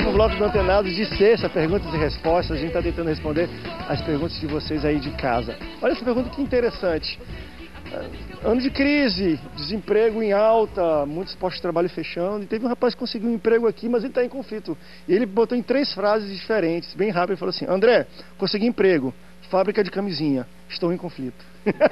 último bloco do Antenado de sexta, perguntas e respostas. A gente está tentando responder as perguntas de vocês aí de casa. Olha essa pergunta que interessante. Ano de crise, desemprego em alta, muitos postos de trabalho fechando. E teve um rapaz que conseguiu um emprego aqui, mas ele está em conflito. E ele botou em 3 frases diferentes, bem rápido. Ele falou assim: André, consegui emprego, fábrica de camisinha, estou em conflito.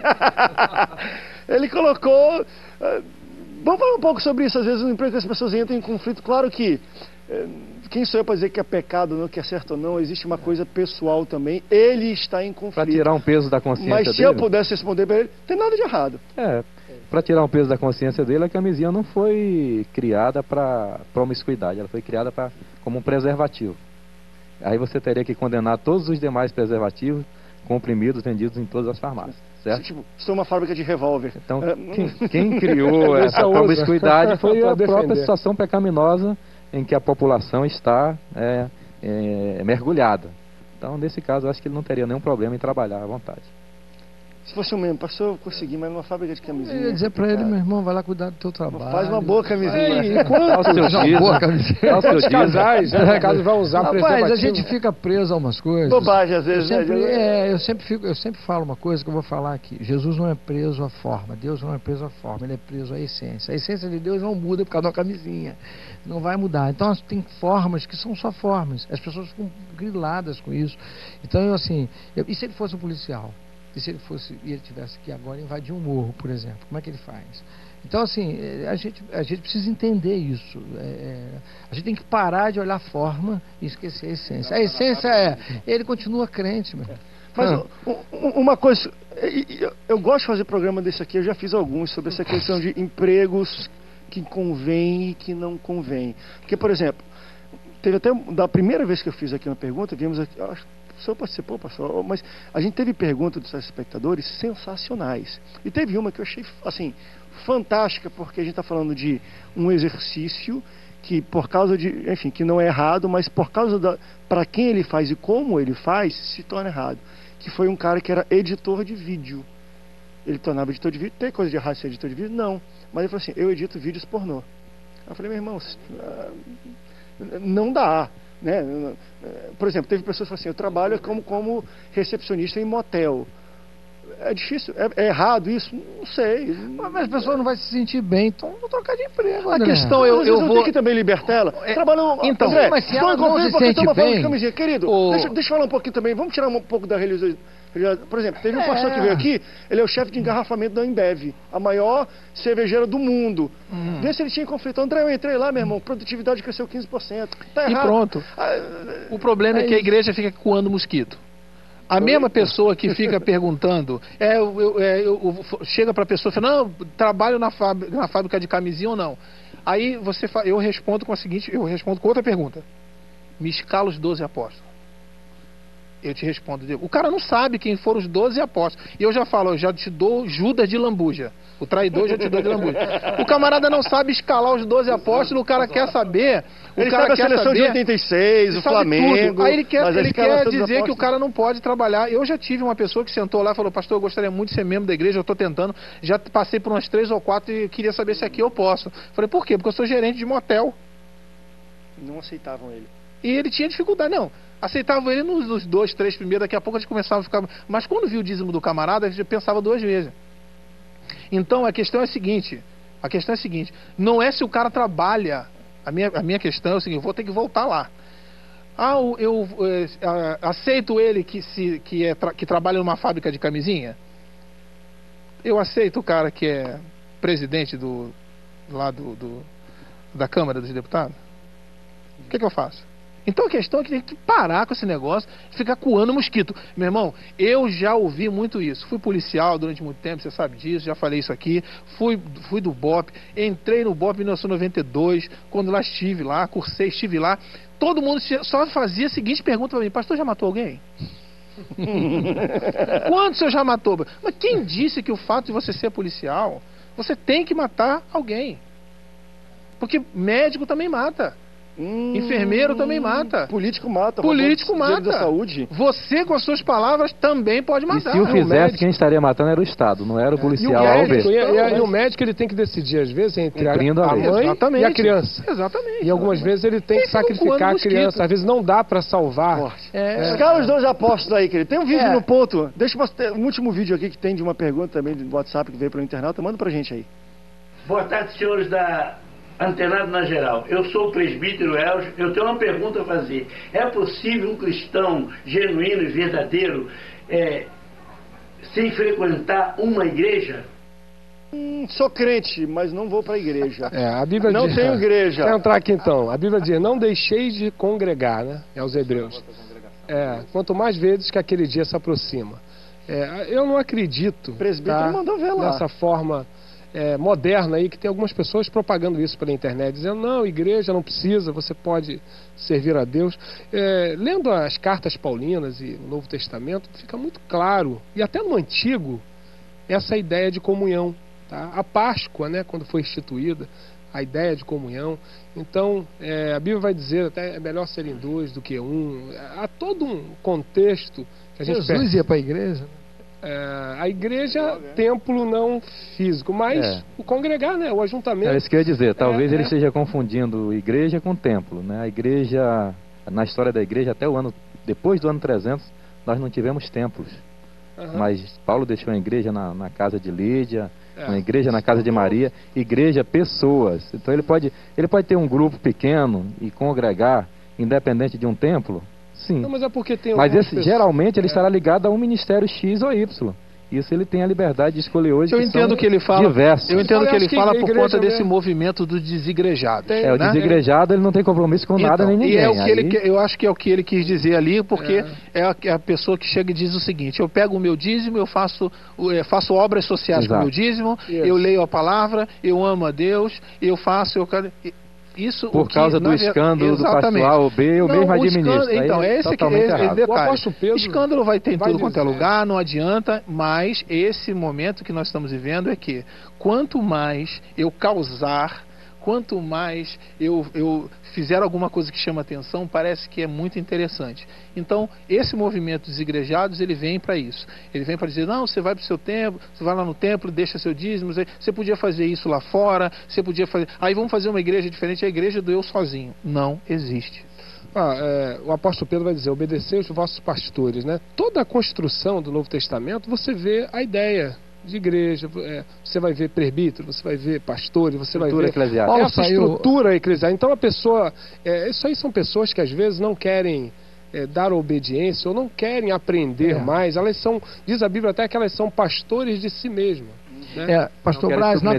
Ele colocou... Vamos falar um pouco sobre isso. Às vezes, no emprego que as pessoas entram em conflito, claro que quem sou eu para dizer que é pecado ou não, que é certo ou não, existe uma coisa pessoal também. Ele está em conflito. Para tirar um peso da consciência dele. Mas se eu pudesse responder para ele, não tem nada de errado. Para tirar um peso da consciência dele, a camisinha não foi criada para promiscuidade, ela foi criada como um preservativo. Aí você teria que condenar todos os demais preservativos comprimidos vendidos em todas as farmácias. Certo? Tipo, sou uma fábrica de revólver. Então, quem criou essa promiscuidade foi a própria situação pecaminosa em que a população está mergulhada. Então, nesse caso, eu acho que ele não teria nenhum problema em trabalhar à vontade. Se fosse o mesmo, pastor, eu consegui, mas numa fábrica de camisinha. Eu ia dizer para ele, meu irmão, vai lá cuidar do teu trabalho. Faz uma boa camisinha. E quantos casais, né, caso vai usar preservativo? Rapaz, a gente fica preso a umas coisas. Bobagem, às vezes. Eu sempre falo uma coisa que eu vou falar aqui. Jesus não é preso à forma, Deus não é preso à forma, ele é preso à essência. A essência de Deus não muda por causa de uma camisinha. Não vai mudar. Então, tem formas que são só formas. As pessoas ficam griladas com isso. Então, e se ele fosse um policial? E se ele tivesse que agora invadir um morro, por exemplo, como é que ele faz? Então, a gente precisa entender isso. A gente tem que parar de olhar a forma e esquecer a essência. A essência ele continua crente, meu. Mas uma coisa, eu gosto de fazer programa desse aqui, eu já fiz alguns sobre essa questão de empregos que convém e que não convém. Porque, por exemplo, teve até, da primeira vez que eu fiz aqui uma pergunta, vimos aqui, acho que o senhor participou, pastor, mas a gente teve perguntas dos espectadores sensacionais. E teve uma que eu achei, fantástica, porque a gente está falando de um exercício que, por causa de, enfim, que não é errado, mas por causa para quem ele faz e como ele faz, se torna errado. Que foi um cara que era editor de vídeo. Ele tornava editor de vídeo. Tem coisa de errado ser editor de vídeo? Não. Mas ele falou assim: eu edito vídeos pornô. Eu falei: meu irmão, não dá. Né? Por exemplo, teve pessoas que falaram assim: eu trabalho como recepcionista em motel. É difícil, é errado isso? Não sei. Mas a pessoa não vai se sentir bem, então vou trocar de emprego. A questão eu vou... tenho que também libertar ela. Trabalhando... Então, André, mas se ela não se sente bem... Querido, deixa eu falar um pouquinho também. Vamos tirar um pouco da religiosidade. Por exemplo, teve um pastor que veio aqui, ele é o chefe de engarrafamento da Ambev, a maior cervejeira do mundo. Vê se ele tinha conflito. André, eu entrei lá, meu irmão, produtividade cresceu 15%. Tá errado. E pronto. O problema é que a igreja fica coando mosquito. A mesma pessoa que fica perguntando, chega para a pessoa e fala: não, trabalho na fábrica de camisinha ou não? Aí eu respondo com outra pergunta: me escala os 12 apóstolos. Eu te respondo: o cara não sabe quem foram os 12 apóstolos. E eu já falo: eu já te dou Judas de lambuja. O traidor já te dou de lambuja. O camarada não sabe escalar os 12 apóstolos, o cara quer saber. Ele sabe a seleção de 86, o Flamengo. Tudo. Aí ele quer dizer que o cara não pode trabalhar. Eu já tive uma pessoa que sentou lá e falou: pastor, eu gostaria muito de ser membro da igreja, eu estou tentando. Já passei por umas 3 ou 4 e queria saber se aqui eu posso. Falei: por quê? Porque eu sou gerente de motel. Não aceitavam ele. E ele tinha dificuldade, não. Aceitavam ele nos 2, 3 primeiros, daqui a pouco a gente começava a ficar... Mas quando viu o dízimo do camarada, a gente pensava 2 vezes. Então a questão é a seguinte, não é se o cara trabalha, a minha questão é o seguinte: eu vou ter que voltar lá. Eu aceito ele que trabalha numa fábrica de camisinha? Eu aceito o cara que é presidente da Câmara dos Deputados? O que eu faço? Então a questão é que tem que parar com esse negócio de ficar coando mosquito. Meu irmão, eu já ouvi muito isso. Fui policial durante muito tempo, você sabe disso, já falei isso aqui. Fui do BOPE, entrei no BOPE em 1992, quando lá estive lá, cursei, estive lá. Todo mundo só fazia a seguinte pergunta para mim: pastor, já matou alguém? Quantos você já matou? Mas quem disse que o fato de você ser policial, você tem que matar alguém? Porque médico também mata. Enfermeiro também mata. Político mata. Político dinheiro mata. da saúde. Você, com as suas palavras, também pode E matar. se o fizesse, quem estaria matando era o Estado, não era o E o policial A ou médico, B. e o médico ele tem que decidir, às vezes, entre a Cumprindo a lei. mãe Exatamente. e a criança. Exatamente. E algumas vezes ele tem que Esse não sacrificar coando a mosquito. criança. Às vezes não dá para salvar. Escala os dois apóstolos aí, querido. Tem um vídeo no ponto. Deixa eu um último vídeo aqui que tem de uma pergunta também do WhatsApp que veio pelo internauta. Manda pra gente aí. Boa tarde, senhores da Antenado na Geral. Eu sou o presbítero Elcio. Eu tenho uma pergunta a fazer. É possível um cristão genuíno e verdadeiro sem frequentar uma igreja? Sou crente, mas não vou pra igreja. A Bíblia Não diz, tenho igreja. Vou entrar aqui então. A Bíblia diz, não deixeis de congregar, né? É aos Hebreus. Quanto mais vezes que aquele dia se aproxima. Eu não acredito O presbítero mandou ver lá. dessa forma moderna aí, que tem algumas pessoas propagando isso pela internet, dizendo, não, igreja não precisa, você pode servir a Deus. Lendo as cartas paulinas e o Novo Testamento, fica muito claro, e até no Antigo, essa ideia de comunhão. Tá? A Páscoa, né, quando foi instituída, a ideia de comunhão. Então, a Bíblia vai dizer até é melhor serem dois do que um. Há todo um contexto que a gente Jesus ia para a igreja. A igreja, templo não físico, mas o congregar, né, o ajuntamento. É isso que eu ia dizer. Talvez ele esteja confundindo igreja com templo, né? A igreja, na história da igreja, até depois do ano 300, nós não tivemos templos. Mas Paulo deixou a igreja na casa de Lídia, uma igreja na casa de Maria, igreja, pessoas. Então ele pode ter um grupo pequeno e congregar, independente de um templo. Sim. Não, mas é porque tem mas geralmente ele é. estará ligado a um ministério X ou Y. Isso ele tem a liberdade de escolher hoje. Eu entendo que ele fala. Diversos. Eu entendo que ele fala por conta desse mesmo. movimento dos desigrejados. O desigrejado ele não tem compromisso com nada nem ninguém. E é o que eu acho que é o que ele quis dizer ali, porque é a pessoa que chega e diz o seguinte: eu pego o meu dízimo, eu faço obras sociais com o meu dízimo, eu leio a palavra, eu amo a Deus, eu faço, isso, por causa do escândalo do pastor A ou B, eu mesmo administro. Então, esse detalhe. O apóstolo Pedro Escândalo vai ter em tudo quanto é lugar, não adianta, mas esse momento que nós estamos vivendo é que quanto mais eu causar, quanto mais eu fizer alguma coisa que chama atenção, parece que é muito interessante. Então, esse movimento dos igrejados, ele vem para isso. Ele vem para dizer, não, você vai para o seu templo, você vai lá no templo, deixa seu dízimo, você podia fazer isso lá fora, você podia fazer... Aí vamos fazer uma igreja diferente, a igreja do eu sozinho. Não existe. O apóstolo Pedro vai dizer, obedecei os vossos pastores, né? Toda a construção do Novo Testamento, você vê a ideia de igreja, você vai ver presbítero, você vai ver pastores, você vai ver essa estrutura eclesiástica. Então a pessoa, isso aí são pessoas que às vezes não querem dar obediência ou não querem aprender mais. Elas são, diz a Bíblia até que elas são pastores de si mesmas. Né? Pastor Braz, na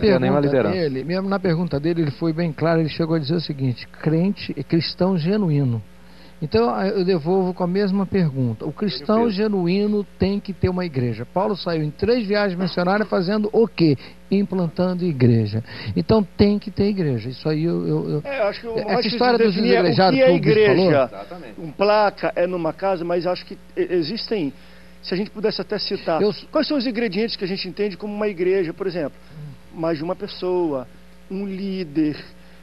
pergunta dele, ele foi bem claro, ele chegou a dizer o seguinte: cristão genuíno. Então eu devolvo com a mesma pergunta. O cristão genuíno tem que ter uma igreja. Paulo saiu em 3 viagens missionárias fazendo o quê? Implantando igreja. Então tem que ter igreja. Isso aí eu acho que essa história dos desigrejados que é igreja. Placa é numa casa, mas acho que existem. Se a gente pudesse até citar, quais são os ingredientes que a gente entende como uma igreja, por exemplo? Mais de uma pessoa, um líder.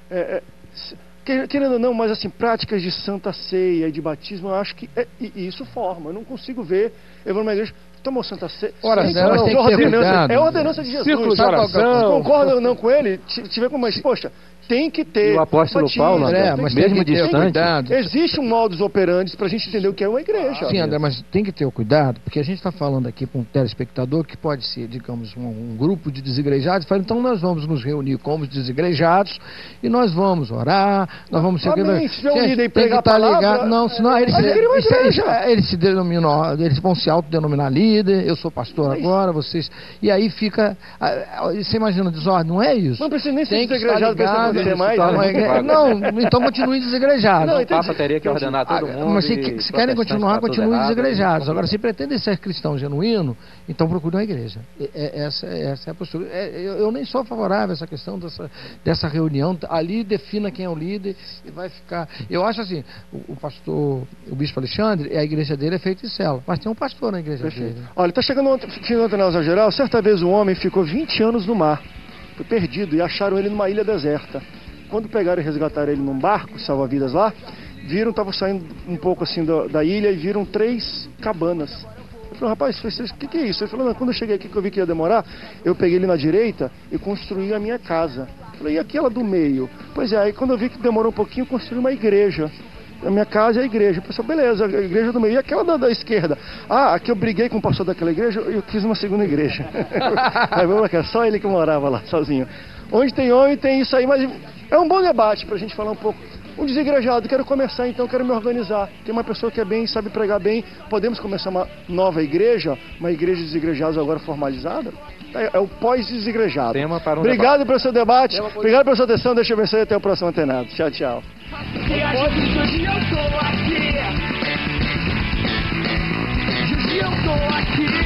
Querendo ou não, mas assim, práticas de santa ceia e de batismo, eu acho que isso forma. Eu não consigo ver, eu vou numa igreja, tomou santa ceia. Oração, tem que ter cuidado. É a ordenança de Jesus. Círculo de oração. Concorda ou não com ele? Tiver como, mas, poxa, tem que ter. E o apóstolo Paulo, André, mas mesmo distante, existe um modus operandi para a gente entender o que é uma igreja. Sim, André, mas tem que ter o cuidado, porque a gente está falando aqui para um telespectador que pode ser, digamos, um grupo de desigrejados, fala, então nós vamos nos reunir como desigrejados e nós vamos orar, nós vamos ser... Se tiver um líder e pregar a palavra... Não, senão eles vão se autodenominar líder, eu sou pastor agora, vocês... E aí fica... Você imagina a desordem, não é isso? Não precisa nem ser desigrejado para mais. Não, então continue desigrejados. O Papa teria que ordenar todo mundo. Mas se querem continuar, continuem desigrejados. Agora, se pretendem ser cristão genuíno, então procure uma igreja. Essa é a postura. Eu nem sou favorável a essa questão dessa reunião. Ali defina quem é o líder e vai ficar. Eu acho assim, o bispo Alexandre, a igreja dele é feita de célula, mas tem um pastor na igreja dele. Olha, está chegando o Antenado Geral. Certa vez um homem ficou 20 anos no mar. Foi perdido e acharam ele numa ilha deserta. quando pegaram e resgataram ele num barco, salva-vidas lá, viram, estavam saindo um pouco assim da ilha e viram 3 cabanas. Eu falei, rapaz, o que é isso? Ele falou, não, quando eu cheguei aqui que eu vi que ia demorar, eu peguei ele na direita e construí a minha casa. Eu falei, e aquela do meio? Pois é, aí quando eu vi que demorou um pouquinho, eu construí uma igreja. A minha casa é a igreja. O pessoal, beleza, a igreja do meio. E aquela da esquerda? Ah, aqui eu briguei com o pastor daquela igreja, eu fiz uma segunda igreja. Aí vamos cá, só ele que morava lá, sozinho. Onde tem homem, tem isso aí, mas é um bom debate pra gente falar um pouco. Um desigrejado, quero começar então, quero me organizar. Tem uma pessoa que é bem, sabe pregar bem. Podemos começar uma nova igreja, uma igreja de desigrejados agora formalizada? É o pós-desigrejado. Obrigado pelo seu debate, obrigado pela sua atenção, Deus te abençoe e até o próximo Antenado. Tchau, tchau. Eu tô aqui.